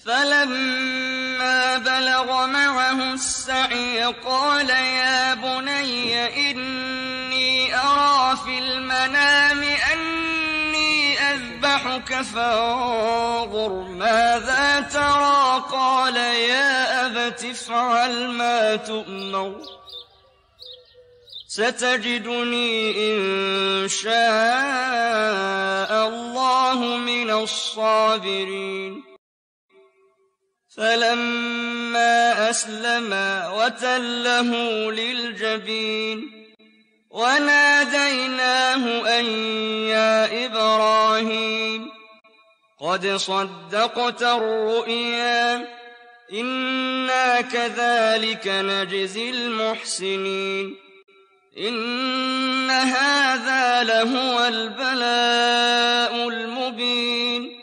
فلما بلغ معه السعي قال يا بني إني أرى في المنام أني أذبحك فانظر ماذا ترى قال يا أبت افعل ما تؤمر ستجدني إن شاء الله من الصابرين فلما أسلما وتله للجبين وناديناه أن يا إبراهيم قد صدقت الرؤيا إنا كذلك نجزي المحسنين إن هذا لهو البلاء المبين